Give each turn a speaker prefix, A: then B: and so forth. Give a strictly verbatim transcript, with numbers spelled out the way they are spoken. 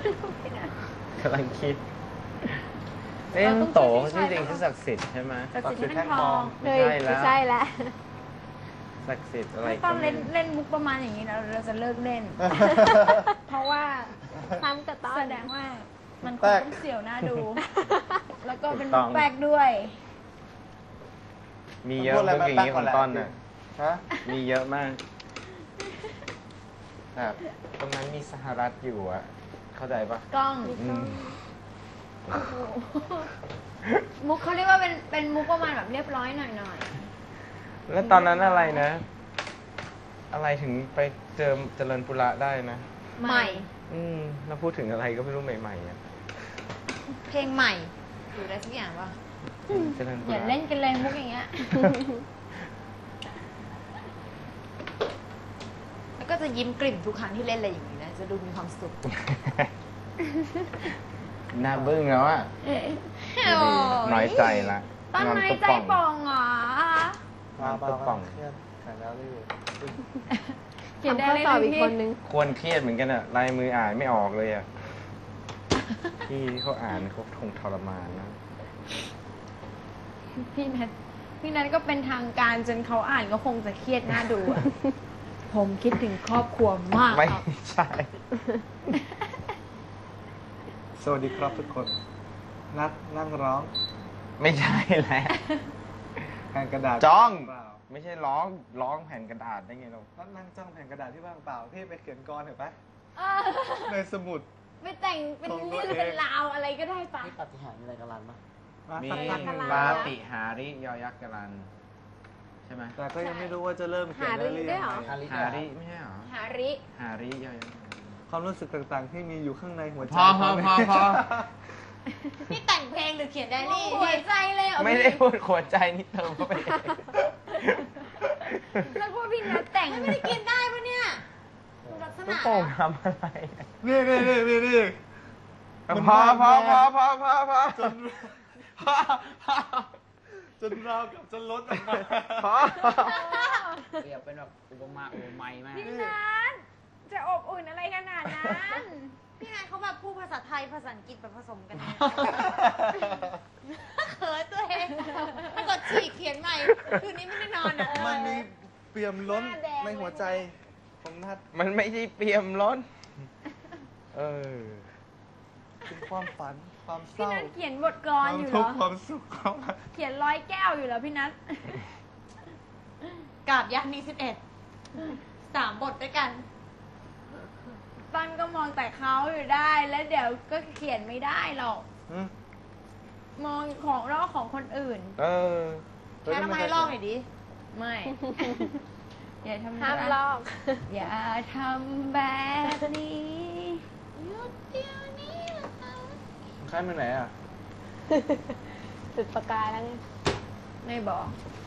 A: กำลังคิดเล่นโตชื่อจริงชื่อศักดิ์สิทธิ์ใช่ไหม
B: ศักดิ์สิทธิ์แท่งทอง
A: ไม่ใช่แล้ว
C: ไม่ใช่แล้ว
A: ศักดิ์สิทธิ์อะไร
B: ไม่ต้องเล่นเล่นมุกประมาณอย่างนี้แล้วเราจะเลิกเล่น เพราะว่า
C: ทำกับต้น
B: แสดงว่ามันคงต้องเสียวหน้าดู แล้วก็เป็นมุกแปลกด้วย
A: มีเยอะมุกอย่างนี้ของต้นน่ะ
D: ฮะ
A: มีเยอะมาก
D: แบบ
A: ตรงนั้นมีสหรัฐอยู่อะเข้าใจปะ
B: กล้อง
A: อืม
B: โอ้โหมุกเขาเรียกว่าเป็นเป็นมุกประมาณแบบเรียบร้อยหน่อยหน่อย
A: แล้วตอนนั้นอะไรนะ อะไรถึงไปเจอเจริญปุระได้นะ
B: ใหม่
A: อืมแล้วพูดถึงอะไรก็ไม่รู้ใหม่ๆอะ
B: เพลงใหม่อยู่ได้ทุกอย่างวะ
A: เจริญปุ
B: อย่า
A: ระ
B: เล่นกันเลยมุกอย่างเงี้ย แล้วก็จะยิ้มกลิ่มทุกครั้งที่เล่นอะไรอย่างนี้นะ จะดูมีความสุข
A: หน้าบึ้งแล้วอะ
B: โอ้ย
A: น้อยใจละ
B: ต้นไม้
A: ตุ๊บ
B: ใจ
A: ป่อง
B: ป่องเหรอ
D: มาเปล่า
A: ตุ๊บป่อง
D: เครียดแข่งแล้วรีบ
B: เขียน
C: ทำ
B: ได้
C: ข้อ
B: เลย
C: สอบ
B: นะ
C: อีก
B: พี่
C: คนนึง
A: ควรเครียดเหมือนกันอะลายมืออ่านไม่ออกเลยอะที่เขาอ่านเขาคงทรมานนะ
B: พี่นัทพี่นัทก็เป็นทางการจนเขาอ่านก็คงจะเครียดหน้าดูอะ ผมคิดถึงครอบครัวมาก
A: ไม่
B: ครับ
A: ใช่
D: สวัสดีครับทุกคน นัดนั่งร้อง
A: ไม่ใช่แหละ
D: แผ่นกระดาษ
A: จ้อง
D: เปล่า
A: ไม่ใช่ร้องร้องแผ่นกระดาษได้ไงเรา
D: นัดนั่งจ้องแผ่นกระดาษที่ว่างเปล่าพี่ไปเขียนกรเห็นปะ
B: เออ
D: ในสมุด
B: ไปแต่งเป็น
D: ของตัว
B: เรื่อง
D: เอง
B: เป็นราวอะไรก็ได้ปะ
E: นี่ปฏิหารย์มีอะไรกันรันปะ
D: มา
A: มี
D: สักพักหนึ่ง
A: ปาติหาริยอยักษ์กรัน ใช่ไหม
D: แต่ก็ยังไม่รู้ว่าจะเริ่มเขียนได้หรือยัง
C: หา
D: ไง
C: ริ
A: หาริไม่ใช่เหรอ
B: หาริ
A: หาริยอยักษ์
D: ความรู้สึกต่างๆ ที่มีอยู่ข้างในหัวใจ
A: พอพอพอพอ
B: นี่แต่งเพลงหรือเขียนไดอารี่หัวใจเลยเหรอ
A: ไม่ได้พูดขวดใจนี่เติมเข้าไปเอง
B: แล้วพวกพี่นัทแต่งไม่ได้กินได้ปะเนี่ยลักษ
A: ลูก
B: ณะ
A: โป่งทำอะไร
D: นี่นี่นี่นี่นี่
A: พอพอพอพอพอพอ
D: จนจนราวกับจะลดออกมา
A: พอ
E: เปรียบเป็นแบบอุปมาอุปไมยมาก
B: พี่นัทจะอบอุ่นอะไรขนาดนั้น พี่นัทเขาแบบพูดภาษาไทยภาษาอังกฤษแบบผสมกันเนี่ยเขินตัวเองถ้ากดฉีกเขียนใหม่ คืนนี้ไม่ได้นอนอ่ะ
D: มันมีเปี่ยมล้นในหัวใจของนัด
A: มันไม่ใช่เปี่ยมล้น เออ
D: เป็นความฝันความเศ
B: พี่
D: ร้า
B: นัทเขียนบทก
D: ค
B: ลอ
D: วาน ม
B: อยู่เหร
D: ทุก
B: อ
D: ข์ความสุขของ
B: เขียนร้อยแก้วอยู่เหรอพี่นัทกาบยักษ์มีสิบเอ็ดสามบทด้วยกันตั้นก็มองแต่เขาอยู่ได้ แล้วเดี๋ยวก็เขียนไม่ได้หรอก
D: อืม
B: มองของเราก็ของคนอื่น
A: เออ
B: แค่ทำไมลอกหน่อยดิ ไม่ อย่าทำ
C: ห้าม
B: ร้ย
C: ลอก
B: อย่าทำแบบนี้หยุดเดี๋ยวนี้นะคะ
D: ค่ายมือไหนอ่ะ
C: จุดประกายแล้วไง
B: ไม่บอก
D: อ